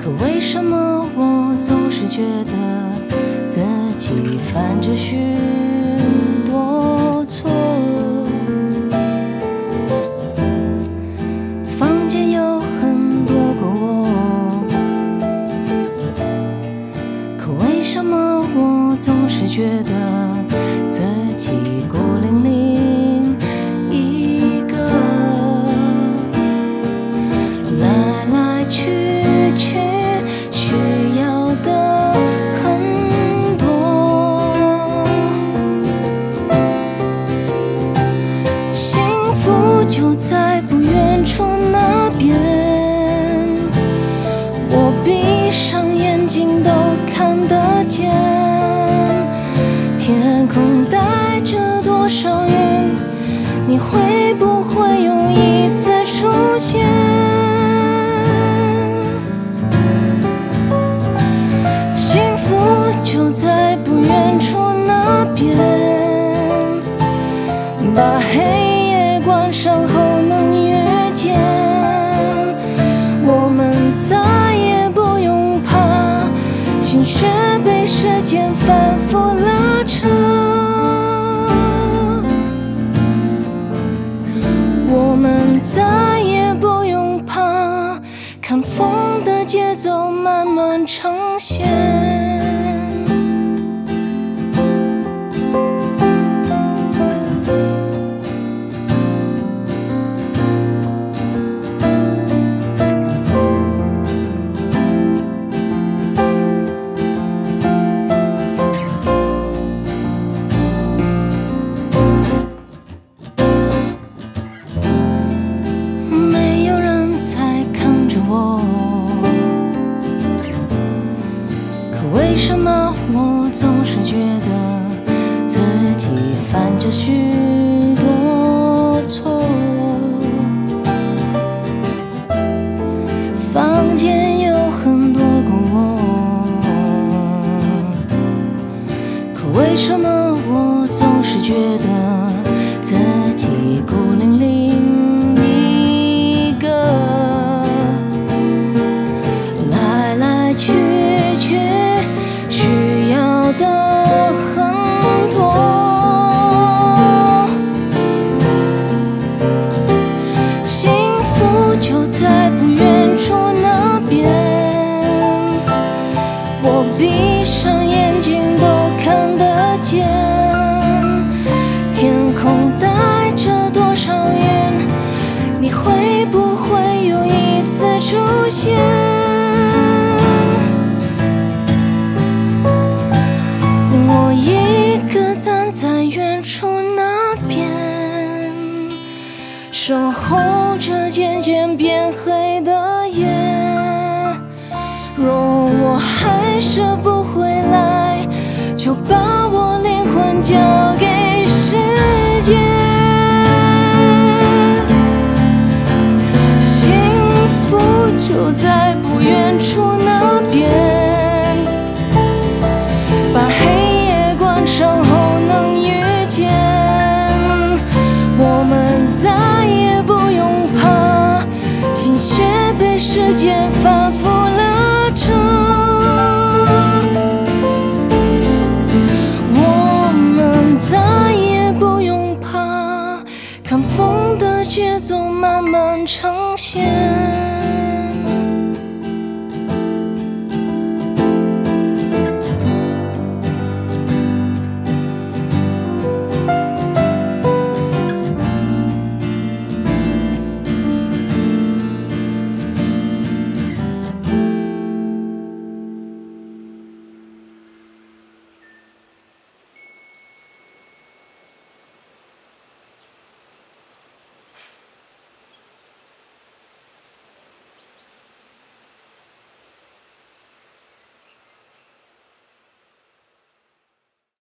可为什么我总是觉得自己犯着许多错？房间有很多个我，可为什么我总是觉得自己孤零零一个？来来去去需要的很多，幸福就在不远处那边，我闭上眼睛都看得见。天空带着多少云，你会不会又一次出现？幸福就在不远处那边，把黑夜关上后能遇见，我们再也不用怕心血被时间反复拉扯，我们再也不用怕看风的节奏慢慢呈现。没有人在看着我，可为什么我总是觉得自己犯着许多错？房间有很多个我，可为什么我总是觉得自己孤零零一个？来来去去需要的很多，幸福就在不远处那边，我闭上眼睛都看得见。天空带着多少云，你会不会又一次出现？我一个站在远处那边，守候着渐渐变黑的夜。若我还是不回来，就把我灵魂交给时间。幸福就在不远处那边，把黑夜关上后能遇见，我们再也不用怕心血被时间反复拉扯，我们再也不用怕看风的节奏慢慢呈现。